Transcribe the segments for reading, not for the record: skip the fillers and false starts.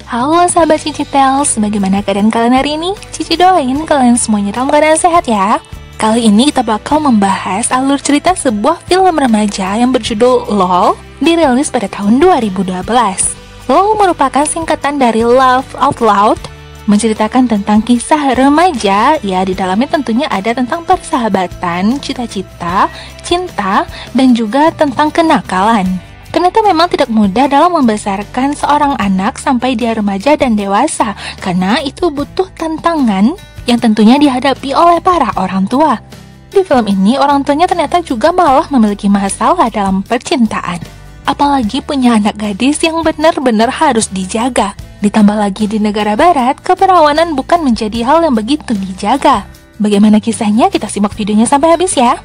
Halo sahabat Cici Tales, bagaimana keadaan kalian hari ini? Cici doain kalian semuanya dalam keadaan sehat ya. Kali ini kita bakal membahas alur cerita sebuah film remaja yang berjudul LOL, dirilis pada tahun 2012. LOL merupakan singkatan dari Laugh Out Loud, menceritakan tentang kisah remaja. Ya, di dalamnya tentunya ada tentang persahabatan, cita-cita, cinta, dan juga tentang kenakalan. Ternyata memang tidak mudah dalam membesarkan seorang anak sampai dia remaja dan dewasa, karena itu butuh tantangan yang tentunya dihadapi oleh para orang tua. Di film ini, orang tuanya ternyata juga malah memiliki masalah dalam percintaan. Apalagi punya anak gadis yang benar-benar harus dijaga. Ditambah lagi di negara barat, keperawanan bukan menjadi hal yang begitu dijaga. Bagaimana kisahnya? Kita simak videonya sampai habis ya.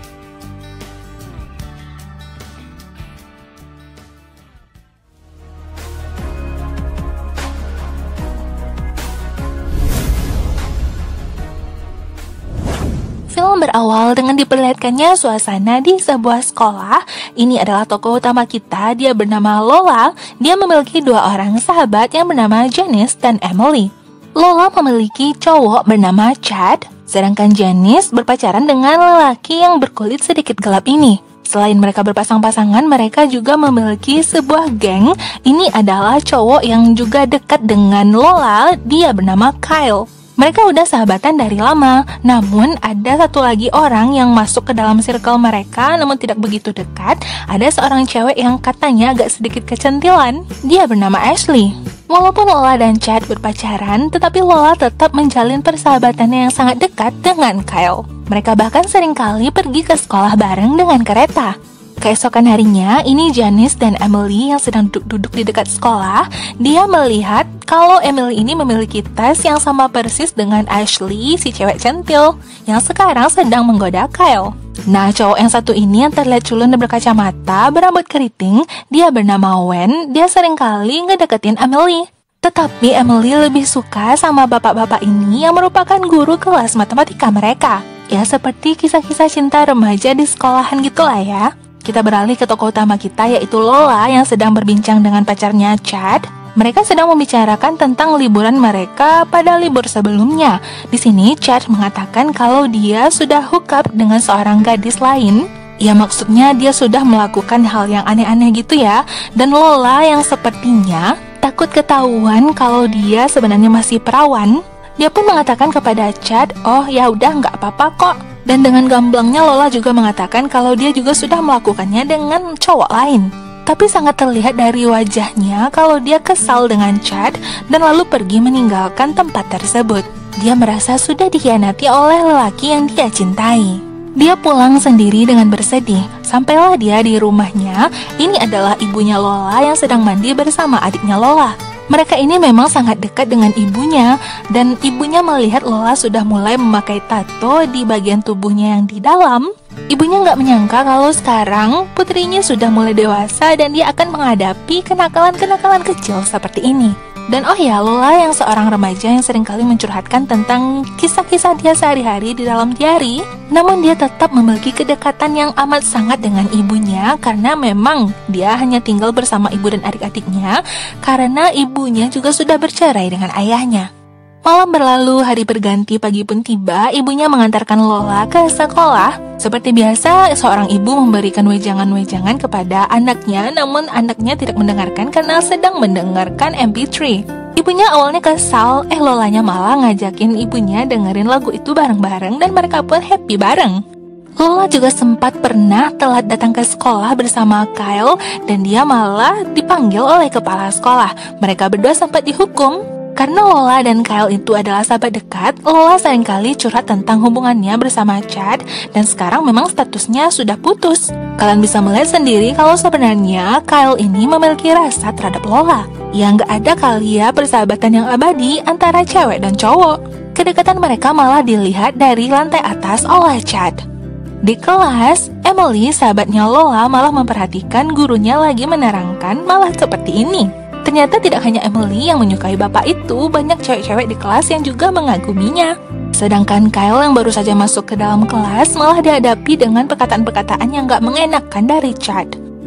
Film berawal dengan diperlihatkannya suasana di sebuah sekolah. Ini adalah tokoh utama kita, dia bernama Lola. Dia memiliki dua orang sahabat yang bernama Janice dan Emily. Lola memiliki cowok bernama Chad, sedangkan Janice berpacaran dengan lelaki yang berkulit sedikit gelap ini. Selain mereka berpasang-pasangan, mereka juga memiliki sebuah geng. Ini adalah cowok yang juga dekat dengan Lola, dia bernama Kyle. Mereka udah sahabatan dari lama, namun ada satu lagi orang yang masuk ke dalam circle mereka namun tidak begitu dekat. Ada seorang cewek yang katanya agak sedikit kecentilan, dia bernama Ashley. Walaupun Lola dan Chad berpacaran, tetapi Lola tetap menjalin persahabatannya yang sangat dekat dengan Kyle. Mereka bahkan seringkali pergi ke sekolah bareng dengan kereta. Keesokan harinya, ini Janice dan Emily yang sedang duduk di dekat sekolah. Dia melihat kalau Emily ini memiliki tas yang sama persis dengan Ashley, si cewek centil, yang sekarang sedang menggoda Kyle. Nah, cowok yang satu ini yang terlihat culun dan berkacamata, berambut keriting, dia bernama Wen. Dia seringkali ngedeketin Emily. Tetapi Emily lebih suka sama bapak-bapak ini yang merupakan guru kelas matematika mereka. Ya, seperti kisah-kisah cinta remaja di sekolahan gitulah ya. Kita beralih ke tokoh utama kita, yaitu Lola yang sedang berbincang dengan pacarnya Chad. Mereka sedang membicarakan tentang liburan mereka pada libur sebelumnya. Di sini Chad mengatakan kalau dia sudah hook up dengan seorang gadis lain. Ya, maksudnya dia sudah melakukan hal yang aneh-aneh gitu ya. Dan Lola yang sepertinya takut ketahuan kalau dia sebenarnya masih perawan, dia pun mengatakan kepada Chad, "Oh ya udah, nggak apa-apa kok." Dan dengan gamblangnya Lola juga mengatakan kalau dia juga sudah melakukannya dengan cowok lain. Tapi sangat terlihat dari wajahnya kalau dia kesal dengan Chad dan lalu pergi meninggalkan tempat tersebut. Dia merasa sudah dikhianati oleh lelaki yang dia cintai. Dia pulang sendiri dengan bersedih. Sampailah dia di rumahnya. Ini adalah ibunya Lola yang sedang mandi bersama adiknya Lola. Mereka ini memang sangat dekat dengan ibunya, dan ibunya melihat Lola sudah mulai memakai tato di bagian tubuhnya yang di dalam. Ibunya nggak menyangka kalau sekarang putrinya sudah mulai dewasa dan dia akan menghadapi kenakalan-kenakalan kecil seperti ini. Dan oh ya, Lola yang seorang remaja yang seringkali mencurhatkan tentang kisah-kisah dia sehari-hari di dalam diari, namun dia tetap memiliki kedekatan yang amat sangat dengan ibunya karena memang dia hanya tinggal bersama ibu dan adik-adiknya karena ibunya juga sudah bercerai dengan ayahnya. Malam berlalu, hari berganti, pagi pun tiba, ibunya mengantarkan Lola ke sekolah. Seperti biasa, seorang ibu memberikan wejangan-wejangan kepada anaknya, namun anaknya tidak mendengarkan karena sedang mendengarkan MP3. Ibunya awalnya kesal, Lolanya malah ngajakin ibunya dengerin lagu itu bareng-bareng dan mereka pun happy bareng. Lola juga sempat pernah telat datang ke sekolah bersama Kyle dan dia malah dipanggil oleh kepala sekolah. Mereka berdua sempat dihukum. Karena Lola dan Kyle itu adalah sahabat dekat, Lola seringkali curhat tentang hubungannya bersama Chad dan sekarang memang statusnya sudah putus. Kalian bisa melihat sendiri kalau sebenarnya Kyle ini memiliki rasa terhadap Lola. Ya nggak ada kali ya persahabatan yang abadi antara cewek dan cowok. Kedekatan mereka malah dilihat dari lantai atas oleh Chad. Di kelas, Emily, sahabatnya Lola, malah memperhatikan gurunya lagi menerangkan malah seperti ini. Ternyata tidak hanya Emily yang menyukai bapak itu, banyak cewek-cewek di kelas yang juga mengaguminya. Sedangkan Kyle yang baru saja masuk ke dalam kelas malah dihadapi dengan perkataan-perkataan yang gak mengenakan dari Chad.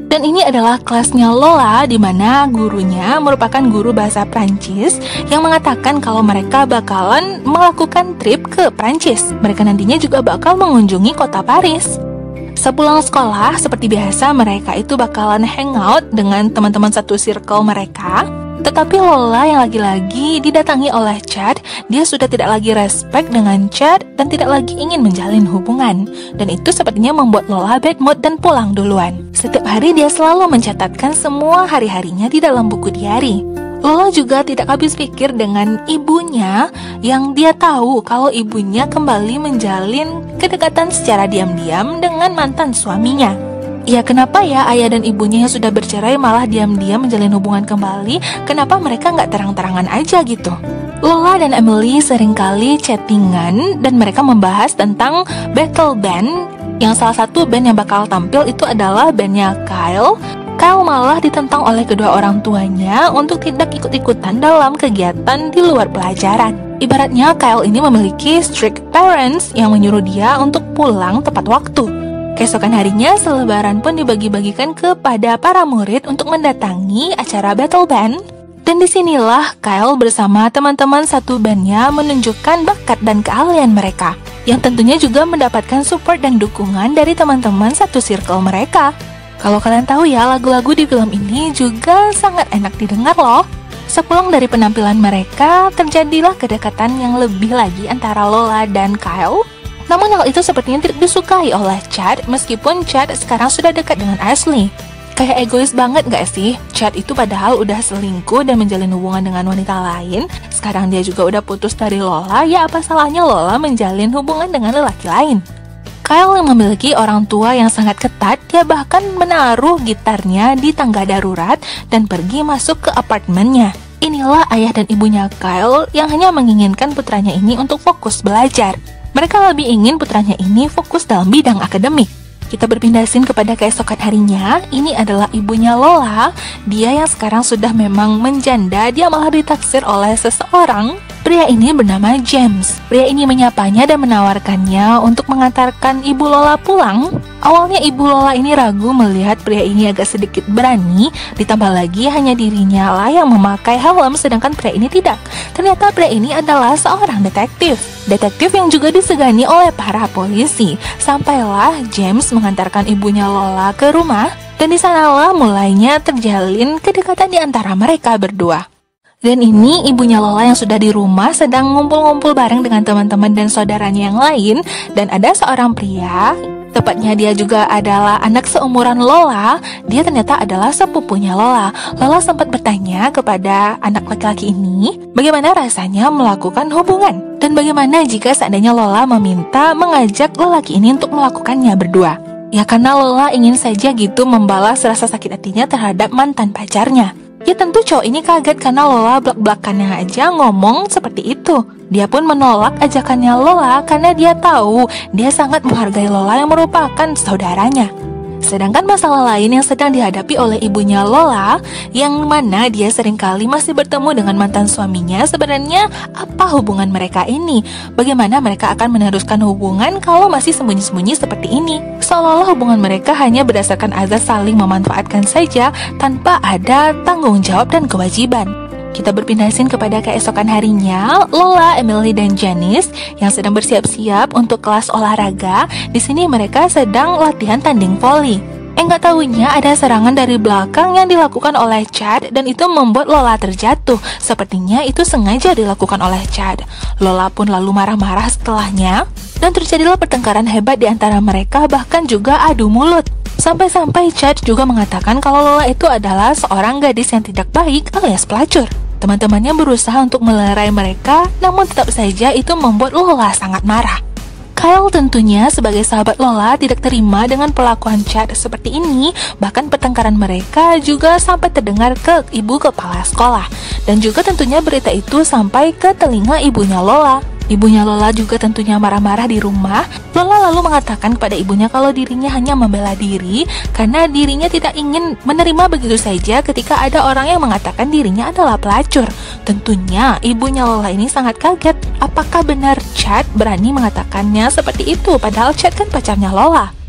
Dan ini adalah kelasnya Lola, di mana gurunya merupakan guru bahasa Prancis yang mengatakan kalau mereka bakalan melakukan trip ke Prancis. Mereka nantinya juga bakal mengunjungi kota Paris. Sepulang sekolah, seperti biasa mereka itu bakalan hangout dengan teman-teman satu circle mereka. Tetapi Lola yang lagi-lagi didatangi oleh Chad, dia sudah tidak lagi respect dengan Chad dan tidak lagi ingin menjalin hubungan. Dan itu sepertinya membuat Lola bad mood dan pulang duluan. Setiap hari dia selalu mencatatkan semua hari-harinya di dalam buku diary. Lola juga tidak habis pikir dengan ibunya yang dia tahu kalau ibunya kembali menjalin kedekatan secara diam-diam dengan mantan suaminya. Ya, kenapa ya ayah dan ibunya yang sudah bercerai malah diam-diam menjalin hubungan kembali? Kenapa mereka nggak terang-terangan aja gitu? Lola dan Emily seringkali chattingan dan mereka membahas tentang battle band, yang salah satu band yang bakal tampil itu adalah bandnya Kyle. Kyle malah ditentang oleh kedua orang tuanya untuk tidak ikut-ikutan dalam kegiatan di luar pelajaran. Ibaratnya Kyle ini memiliki strict parents yang menyuruh dia untuk pulang tepat waktu. Keesokan harinya, selebaran pun dibagi-bagikan kepada para murid untuk mendatangi acara battle band. Dan disinilah Kyle bersama teman-teman satu bandnya menunjukkan bakat dan keahlian mereka, yang tentunya juga mendapatkan support dan dukungan dari teman-teman satu circle mereka. Kalau kalian tahu ya, lagu-lagu di film ini juga sangat enak didengar loh. Sepulang dari penampilan mereka, terjadilah kedekatan yang lebih lagi antara Lola dan Kyle. Namun hal itu sepertinya tidak disukai oleh Chad, meskipun Chad sekarang sudah dekat dengan Ashley. Kayak egois banget gak sih? Chad itu padahal udah selingkuh dan menjalin hubungan dengan wanita lain. Sekarang dia juga udah putus dari Lola, ya apa salahnya Lola menjalin hubungan dengan lelaki lain? Kyle yang memiliki orang tua yang sangat ketat, dia bahkan menaruh gitarnya di tangga darurat dan pergi masuk ke apartemennya. Inilah ayah dan ibunya Kyle yang hanya menginginkan putranya ini untuk fokus belajar. Mereka lebih ingin putranya ini fokus dalam bidang akademik. Kita berpindah scene kepada keesokan harinya. Ini adalah ibunya Lola. Dia yang sekarang sudah memang menjanda, dia malah ditaksir oleh seseorang. Pria ini bernama James. Pria ini menyapanya dan menawarkannya untuk mengantarkan ibu Lola pulang. Awalnya ibu Lola ini ragu melihat pria ini agak sedikit berani, ditambah lagi hanya dirinya lah yang memakai helm sedangkan pria ini tidak. Ternyata pria ini adalah seorang detektif. Detektif yang juga disegani oleh para polisi. Sampailah James mengantarkan ibunya Lola ke rumah, dan di sanalah mulainya terjalin kedekatan di antara mereka berdua. Dan ini ibunya Lola yang sudah di rumah sedang ngumpul-ngumpul bareng dengan teman-teman dan saudaranya yang lain. Dan ada seorang pria, tepatnya dia juga adalah anak seumuran Lola. Dia ternyata adalah sepupunya Lola. Lola sempat bertanya kepada anak laki-laki ini, bagaimana rasanya melakukan hubungan? Dan bagaimana jika seandainya Lola meminta mengajak lelaki ini untuk melakukannya berdua? Ya karena Lola ingin saja gitu membalas rasa sakit hatinya terhadap mantan pacarnya. Ya tentu cowok ini kaget karena Lola belak-belakannya aja ngomong seperti itu. Dia pun menolak ajakannya Lola karena dia tahu dia sangat menghargai Lola yang merupakan saudaranya. Sedangkan masalah lain yang sedang dihadapi oleh ibunya Lola, yang mana dia seringkali masih bertemu dengan mantan suaminya, sebenarnya apa hubungan mereka ini? Bagaimana mereka akan meneruskan hubungan kalau masih sembunyi-sembunyi seperti ini? Seolah-olah hubungan mereka hanya berdasarkan azas saling memanfaatkan saja tanpa ada tanggung jawab dan kewajiban. Kita berpindah scene kepada keesokan harinya. Lola, Emily, dan Janice yang sedang bersiap-siap untuk kelas olahraga. Di sini mereka sedang latihan tanding voli. Nggak tahunya ada serangan dari belakang yang dilakukan oleh Chad dan itu membuat Lola terjatuh. Sepertinya itu sengaja dilakukan oleh Chad. Lola pun lalu marah-marah setelahnya dan terjadilah pertengkaran hebat di antara mereka, bahkan juga adu mulut. Sampai-sampai Chad juga mengatakan kalau Lola itu adalah seorang gadis yang tidak baik alias pelacur. Teman-temannya berusaha untuk melerai mereka, namun tetap saja itu membuat Lola sangat marah. Kyle tentunya sebagai sahabat Lola tidak terima dengan perlakuan Chad seperti ini. Bahkan pertengkaran mereka juga sampai terdengar ke ibu kepala sekolah. Dan juga tentunya berita itu sampai ke telinga ibunya Lola. Ibunya Lola juga tentunya marah-marah di rumah. Lola lalu mengatakan kepada ibunya kalau dirinya hanya membela diri karena dirinya tidak ingin menerima begitu saja ketika ada orang yang mengatakan dirinya adalah pelacur. Tentunya ibunya Lola ini sangat kaget. Apakah benar Chad berani mengatakannya seperti itu? Padahal Chad kan pacarnya Lola.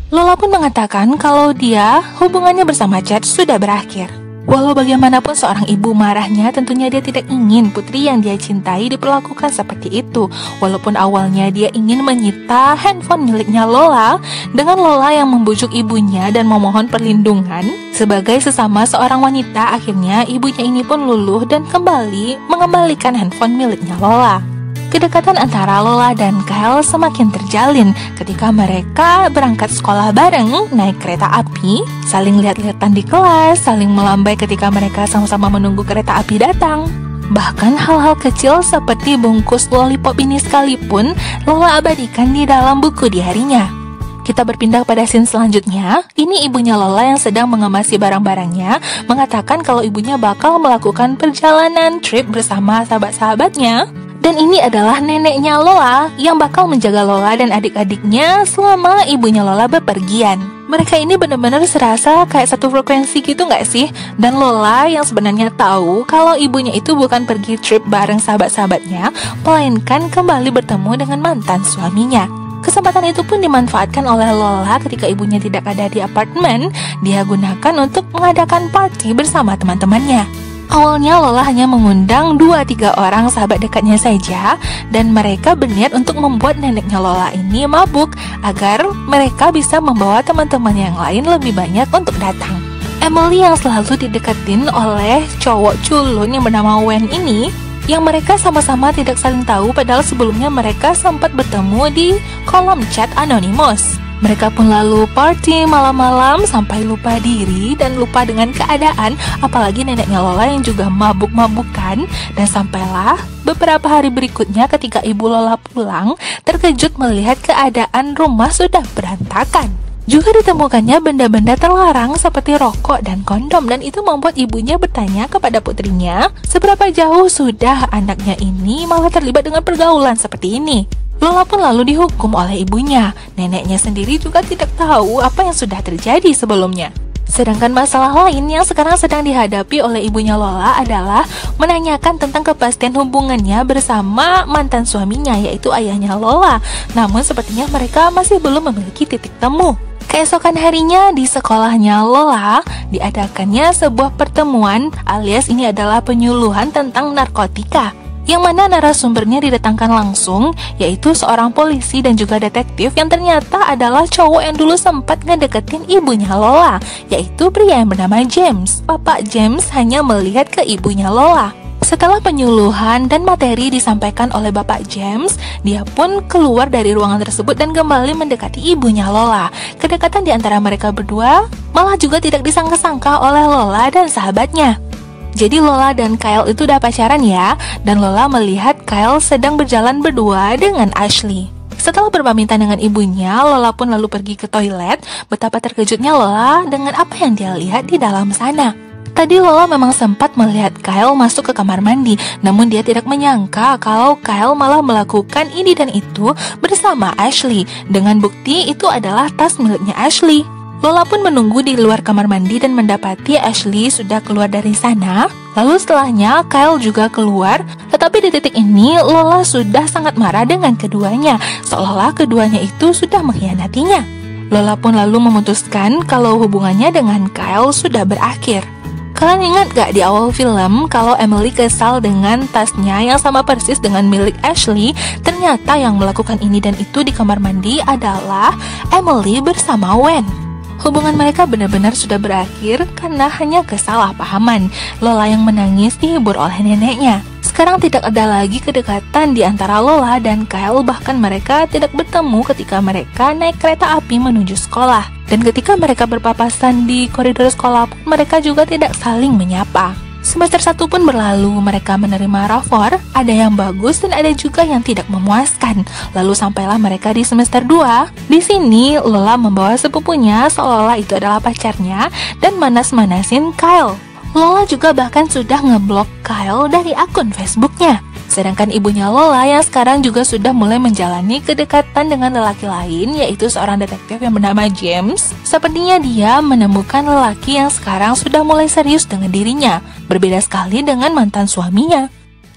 Lola pun mengatakan kalau dia hubungannya bersama Chad sudah berakhir. Walau bagaimanapun seorang ibu marahnya, tentunya dia tidak ingin putri yang dia cintai diperlakukan seperti itu. Walaupun awalnya dia ingin menyita handphone miliknya Lola, dengan Lola yang membujuk ibunya dan memohon perlindungan. Sebagai sesama seorang wanita, akhirnya ibunya ini pun luluh dan kembali mengembalikan handphone miliknya Lola. Kedekatan antara Lola dan Kyle semakin terjalin ketika mereka berangkat sekolah bareng, naik kereta api, saling lihat-lihatan di kelas, saling melambai ketika mereka sama-sama menunggu kereta api datang. Bahkan hal-hal kecil seperti bungkus lollipop ini sekalipun Lola abadikan di dalam buku diarinya. Kita berpindah pada scene selanjutnya. Ini ibunya Lola yang sedang mengemasi barang-barangnya, mengatakan kalau ibunya bakal melakukan perjalanan trip bersama sahabat-sahabatnya. Dan ini adalah neneknya Lola yang bakal menjaga Lola dan adik-adiknya selama ibunya Lola bepergian. Mereka ini benar-benar serasa kayak satu frekuensi gitu gak sih? Dan Lola yang sebenarnya tahu kalau ibunya itu bukan pergi trip bareng sahabat-sahabatnya, melainkan kembali bertemu dengan mantan suaminya. Kesempatan itu pun dimanfaatkan oleh Lola ketika ibunya tidak ada di apartemen. Dia gunakan untuk mengadakan party bersama teman-temannya. Awalnya Lola hanya mengundang 2-3 orang sahabat dekatnya saja, dan mereka berniat untuk membuat neneknya Lola ini mabuk agar mereka bisa membawa teman-teman yang lain lebih banyak untuk datang. Emily yang selalu dideketin oleh cowok culun yang bernama Wayne ini, yang mereka sama-sama tidak saling tahu padahal sebelumnya mereka sempat bertemu di kolom chat Anonymous. Mereka pun lalu party malam-malam sampai lupa diri dan lupa dengan keadaan, apalagi neneknya Lola yang juga mabuk-mabukan. Dan sampailah beberapa hari berikutnya ketika ibu Lola pulang, terkejut melihat keadaan rumah sudah berantakan. Juga ditemukannya benda-benda terlarang seperti rokok dan kondom, dan itu membuat ibunya bertanya kepada putrinya seberapa jauh sudah anaknya ini malah terlibat dengan pergaulan seperti ini. Lola pun lalu dihukum oleh ibunya. Neneknya sendiri juga tidak tahu apa yang sudah terjadi sebelumnya. Sedangkan masalah lain yang sekarang sedang dihadapi oleh ibunya Lola adalah menanyakan tentang kepastian hubungannya bersama mantan suaminya, yaitu ayahnya Lola. Namun sepertinya mereka masih belum memiliki titik temu. Keesokan harinya di sekolahnya Lola diadakannya sebuah pertemuan, alias ini adalah penyuluhan tentang narkotika, yang mana narasumbernya didatangkan langsung, yaitu seorang polisi dan juga detektif yang ternyata adalah cowok yang dulu sempat ngedeketin ibunya Lola, yaitu pria yang bernama James. Bapak James hanya melihat ke ibunya Lola. Setelah penyuluhan dan materi disampaikan oleh Bapak James, dia pun keluar dari ruangan tersebut dan kembali mendekati ibunya Lola. Kedekatan di antara mereka berdua malah juga tidak disangka-sangka oleh Lola dan sahabatnya. Jadi Lola dan Kyle itu udah pacaran ya, dan Lola melihat Kyle sedang berjalan berdua dengan Ashley. Setelah berpamitan dengan ibunya, Lola pun lalu pergi ke toilet. Betapa terkejutnya Lola dengan apa yang dia lihat di dalam sana. Tadi Lola memang sempat melihat Kyle masuk ke kamar mandi, namun dia tidak menyangka kalau Kyle malah melakukan ini dan itu bersama Ashley, dengan bukti itu adalah tas miliknya Ashley. Lola pun menunggu di luar kamar mandi dan mendapati Ashley sudah keluar dari sana. Lalu setelahnya Kyle juga keluar. Tetapi di titik ini Lola sudah sangat marah dengan keduanya, seolah-olah keduanya itu sudah mengkhianatinya. Lola pun lalu memutuskan kalau hubungannya dengan Kyle sudah berakhir. Kalian ingat gak di awal film kalau Emily kesal dengan tasnya yang sama persis dengan milik Ashley? Ternyata yang melakukan ini dan itu di kamar mandi adalah Emily bersama Wayne. Hubungan mereka benar-benar sudah berakhir karena hanya kesalahpahaman. Lola yang menangis dihibur oleh neneknya. Sekarang tidak ada lagi kedekatan di antara Lola dan Kyle, bahkan mereka tidak bertemu ketika mereka naik kereta api menuju sekolah. Dan ketika mereka berpapasan di koridor sekolah pun mereka juga tidak saling menyapa. Semester 1 pun berlalu, mereka menerima rapor, ada yang bagus dan ada juga yang tidak memuaskan. Lalu sampailah mereka di semester 2. Di sini Lola membawa sepupunya seolah-olah itu adalah pacarnya dan manas-manasin Kyle. Lola juga bahkan sudah ngeblok Kyle dari akun Facebooknya. Sedangkan ibunya Lola yang sekarang juga sudah mulai menjalani kedekatan dengan lelaki lain, yaitu seorang detektif yang bernama James. Sepertinya dia menemukan lelaki yang sekarang sudah mulai serius dengan dirinya. Berbeda sekali dengan mantan suaminya.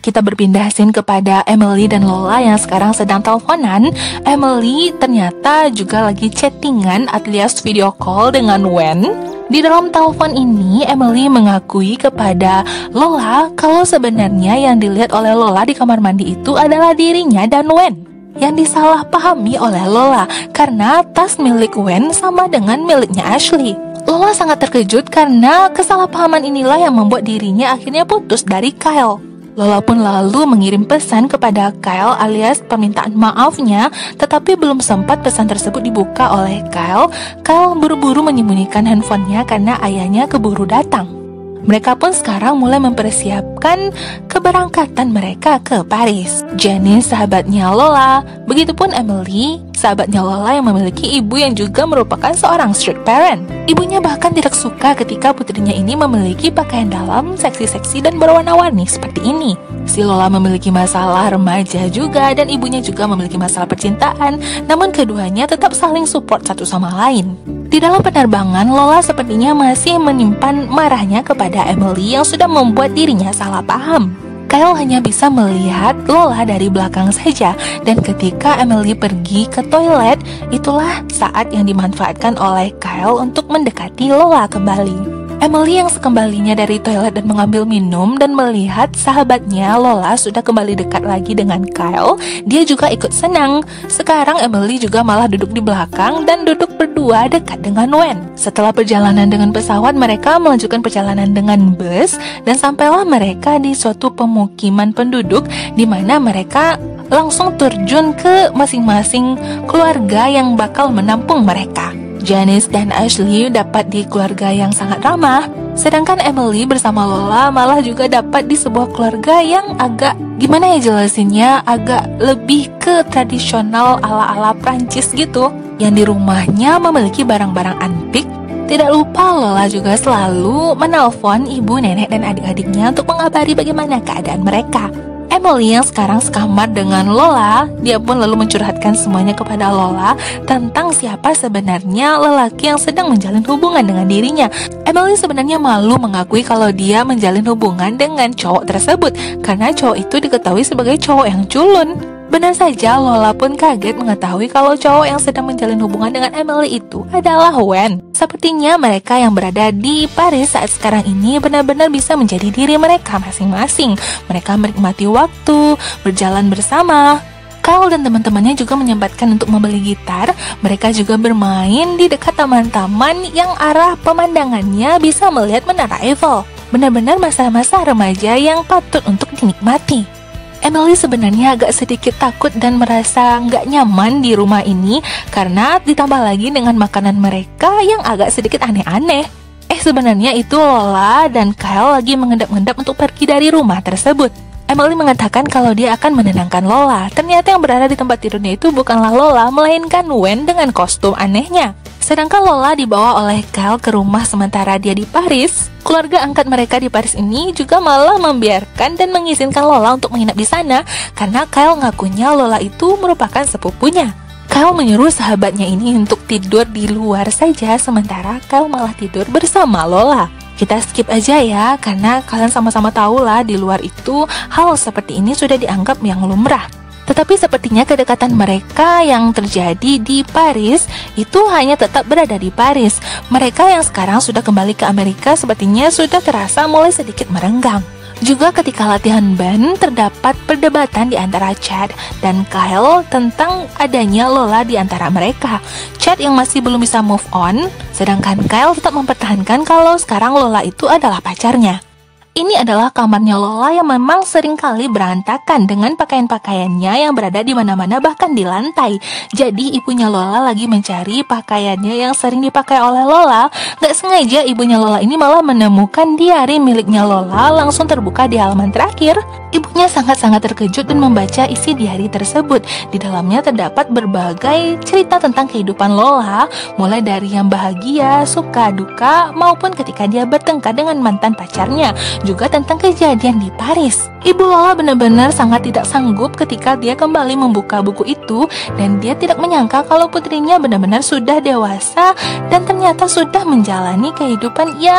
Kita berpindah scene kepada Emily dan Lola yang sekarang sedang teleponan. Emily ternyata juga lagi chattingan alias video call dengan Wen. Di dalam telepon ini, Emily mengakui kepada Lola kalau sebenarnya yang dilihat oleh Lola di kamar mandi itu adalah dirinya dan Wen. Yang disalahpahami oleh Lola karena tas milik Wen sama dengan miliknya Ashley. Lola sangat terkejut karena kesalahpahaman inilah yang membuat dirinya akhirnya putus dari Kyle. Lola pun lalu mengirim pesan kepada Kyle alias permintaan maafnya, tetapi belum sempat pesan tersebut dibuka oleh Kyle. Kyle buru-buru menyembunyikan handphonenya karena ayahnya keburu datang. Mereka pun sekarang mulai mempersiapkan keberangkatan mereka ke Paris. Janice sahabatnya Lola, begitupun Emily, sahabatnya Lola yang memiliki ibu yang juga merupakan seorang strict parent. Ibunya bahkan tidak suka ketika putrinya ini memiliki pakaian dalam seksi-seksi dan berwarna-warni seperti ini. Si Lola memiliki masalah remaja juga dan ibunya juga memiliki masalah percintaan, namun keduanya tetap saling support satu sama lain. Di dalam penerbangan, Lola sepertinya masih menyimpan marahnya kepada Emily yang sudah membuat dirinya salah paham. Kyle hanya bisa melihat Lola dari belakang saja, dan ketika Emily pergi ke toilet, itulah saat yang dimanfaatkan oleh Kyle untuk mendekati Lola kembali. Emily yang sekembalinya dari toilet dan mengambil minum dan melihat sahabatnya Lola sudah kembali dekat lagi dengan Kyle, dia juga ikut senang. Sekarang Emily juga malah duduk di belakang dan duduk berdua dekat dengan Wen. Setelah perjalanan dengan pesawat, mereka melanjutkan perjalanan dengan bus dan sampailah mereka di suatu pemukiman penduduk di mana mereka langsung terjun ke masing-masing keluarga yang bakal menampung mereka. Janice dan Ashley dapat di keluarga yang sangat ramah, sedangkan Emily bersama Lola malah juga dapat di sebuah keluarga yang agak, gimana ya jelasinnya, agak lebih ke tradisional ala-ala Prancis gitu, yang di rumahnya memiliki barang-barang antik. Tidak lupa Lola juga selalu menelpon ibu, nenek, dan adik-adiknya untuk mengabari bagaimana keadaan mereka. Emily yang sekarang sekamar dengan Lola, dia pun lalu mencurhatkan semuanya kepada Lola tentang siapa sebenarnya lelaki yang sedang menjalin hubungan dengan dirinya. Emily sebenarnya malu mengakui kalau dia menjalin hubungan dengan cowok tersebut karena cowok itu diketahui sebagai cowok yang culun. Benar saja, Lola pun kaget mengetahui kalau cowok yang sedang menjalin hubungan dengan Emily itu adalah Wen. Sepertinya mereka yang berada di Paris saat sekarang ini benar-benar bisa menjadi diri mereka masing-masing. Mereka menikmati waktu, berjalan bersama. Kyle dan teman-temannya juga menyempatkan untuk membeli gitar. Mereka juga bermain di dekat taman-taman yang arah pemandangannya bisa melihat Menara Eiffel. Benar-benar masa-masa remaja yang patut untuk dinikmati. Emily sebenarnya agak sedikit takut dan merasa nggak nyaman di rumah ini karena ditambah lagi dengan makanan mereka yang agak sedikit aneh-aneh. Sebenarnya itu Lola dan Kyle lagi mengendap-endap untuk pergi dari rumah tersebut. Emily mengatakan kalau dia akan menenangkan Lola. Ternyata yang berada di tempat tidurnya itu bukanlah Lola, melainkan Wen dengan kostum anehnya. Sedangkan Lola dibawa oleh Kyle ke rumah sementara dia di Paris. Keluarga angkat mereka di Paris ini juga malah membiarkan dan mengizinkan Lola untuk menginap di sana karena Kyle ngakunya Lola itu merupakan sepupunya. Kyle menyuruh sahabatnya ini untuk tidur di luar saja sementara Kyle malah tidur bersama Lola. Kita skip aja ya karena kalian sama-sama tahu lah di luar itu hal seperti ini sudah dianggap yang lumrah. Tetapi sepertinya kedekatan mereka yang terjadi di Paris itu hanya tetap berada di Paris. Mereka yang sekarang sudah kembali ke Amerika sepertinya sudah terasa mulai sedikit merenggang. Juga ketika latihan band terdapat perdebatan di antara Chad dan Kyle tentang adanya Lola di antara mereka. Chad yang masih belum bisa move on, sedangkan Kyle tetap mempertahankan kalau sekarang Lola itu adalah pacarnya. Ini adalah kamarnya Lola yang memang sering kali berantakan dengan pakaian-pakaiannya yang berada di mana-mana bahkan di lantai. Jadi ibunya Lola lagi mencari pakaiannya yang sering dipakai oleh Lola. Gak sengaja ibunya Lola ini malah menemukan diari miliknya Lola langsung terbuka di halaman terakhir. Ibunya sangat-sangat terkejut dan membaca isi diari tersebut. Di dalamnya terdapat berbagai cerita tentang kehidupan Lola, mulai dari yang bahagia, suka, duka, maupun ketika dia bertengkar dengan mantan pacarnya. Juga tentang kejadian di Paris. Ibu Lola benar-benar sangat tidak sanggup ketika dia kembali membuka buku itu dan dia tidak menyangka kalau putrinya benar-benar sudah dewasa dan ternyata sudah menjalani kehidupan ya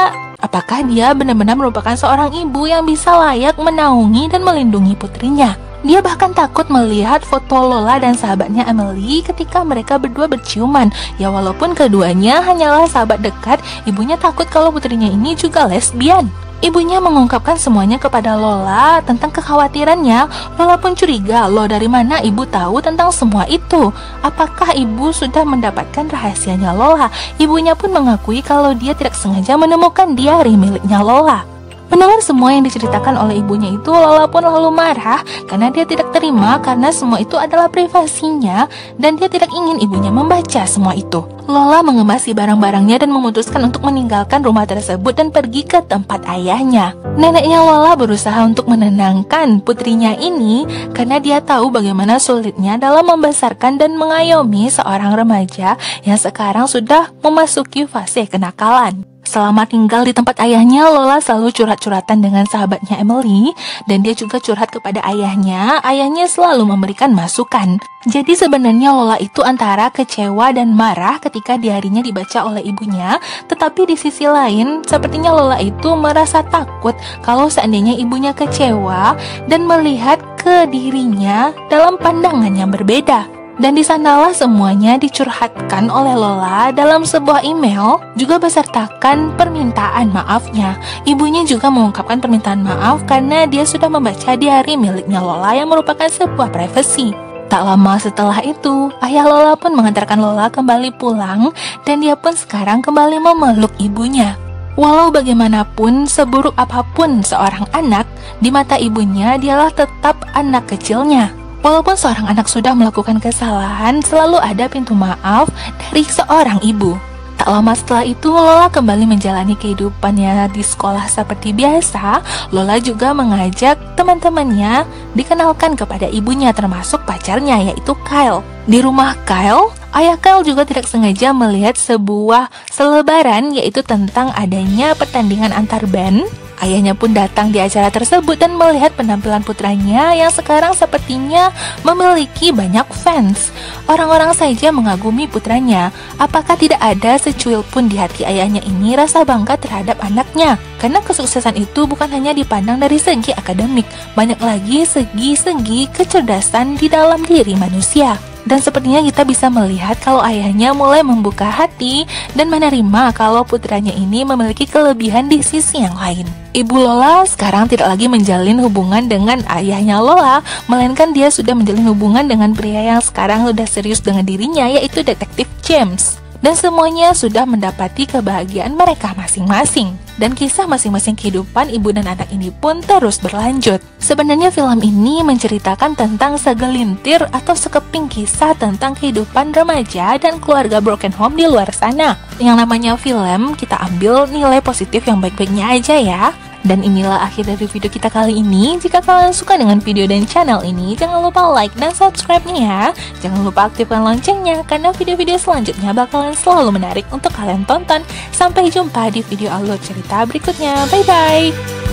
Apakah dia benar-benar merupakan seorang ibu yang bisa layak menaungi dan melindungi putrinya? Dia bahkan takut melihat foto Lola dan sahabatnya Emily ketika mereka berdua berciuman. Ya walaupun keduanya hanyalah sahabat dekat, ibunya takut kalau putrinya ini juga lesbian. Ibunya mengungkapkan semuanya kepada Lola tentang kekhawatirannya. Lola pun curiga, loh dari mana ibu tahu tentang semua itu? Apakah ibu sudah mendapatkan rahasianya Lola? Ibunya pun mengakui kalau dia tidak sengaja menemukan diari miliknya Lola. Mendengar semua yang diceritakan oleh ibunya itu, Lola pun lalu marah karena dia tidak terima karena semua itu adalah privasinya dan dia tidak ingin ibunya membaca semua itu. Lola mengemasi barang-barangnya dan memutuskan untuk meninggalkan rumah tersebut dan pergi ke tempat ayahnya. Neneknya Lola berusaha untuk menenangkan putrinya ini karena dia tahu bagaimana sulitnya dalam membesarkan dan mengayomi seorang remaja yang sekarang sudah memasuki fase kenakalan. Selama tinggal di tempat ayahnya, Lola selalu curhat-curhatan dengan sahabatnya Emily, dan dia juga curhat kepada ayahnya. Ayahnya selalu memberikan masukan. Jadi sebenarnya Lola itu antara kecewa dan marah ketika diarinya dibaca oleh ibunya, tetapi di sisi lain, sepertinya Lola itu merasa takut kalau seandainya ibunya kecewa dan melihat ke dirinya dalam pandangan yang berbeda. Dan di sanalah semuanya dicurhatkan oleh Lola dalam sebuah email, juga besertakan permintaan maafnya. Ibunya juga mengungkapkan permintaan maaf karena dia sudah membaca diari miliknya Lola yang merupakan sebuah privasi. Tak lama setelah itu, ayah Lola pun mengantarkan Lola kembali pulang dan dia pun sekarang kembali memeluk ibunya. Walau bagaimanapun, seburuk apapun seorang anak, di mata ibunya dialah tetap anak kecilnya. Walaupun seorang anak sudah melakukan kesalahan, selalu ada pintu maaf dari seorang ibu. Tak lama setelah itu, Lola kembali menjalani kehidupannya di sekolah seperti biasa. Lola juga mengajak teman-temannya dikenalkan kepada ibunya, termasuk pacarnya yaitu Kyle. Di rumah Kyle, ayah Kyle juga tidak sengaja melihat sebuah selebaran yaitu tentang adanya pertandingan antar band. Ayahnya pun datang di acara tersebut dan melihat penampilan putranya yang sekarang sepertinya memiliki banyak fans. Orang-orang saja mengagumi putranya. Apakah tidak ada secuil pun di hati ayahnya ini rasa bangga terhadap anaknya? Karena kesuksesan itu bukan hanya dipandang dari segi akademik, banyak lagi segi-segi kecerdasan di dalam diri manusia. Dan sepertinya kita bisa melihat kalau ayahnya mulai membuka hati dan menerima kalau putranya ini memiliki kelebihan di sisi yang lain. Ibu Lola sekarang tidak lagi menjalin hubungan dengan ayahnya Lola, melainkan dia sudah menjalin hubungan dengan pria yang sekarang sudah serius dengan dirinya, yaitu detektif James. Dan semuanya sudah mendapati kebahagiaan mereka masing-masing. Dan kisah masing-masing kehidupan ibu dan anak ini pun terus berlanjut. Sebenarnya film ini menceritakan tentang segelintir atau sekeping kisah tentang kehidupan remaja dan keluarga broken home di luar sana. Yang namanya film, kita ambil nilai positif yang baik-baiknya aja ya. Dan inilah akhir dari video kita kali ini. Jika kalian suka dengan video dan channel ini, jangan lupa like dan subscribe-nya ya. Jangan lupa aktifkan loncengnya, karena video-video selanjutnya bakalan selalu menarik untuk kalian tonton. Sampai jumpa di video alur cerita berikutnya. Bye-bye!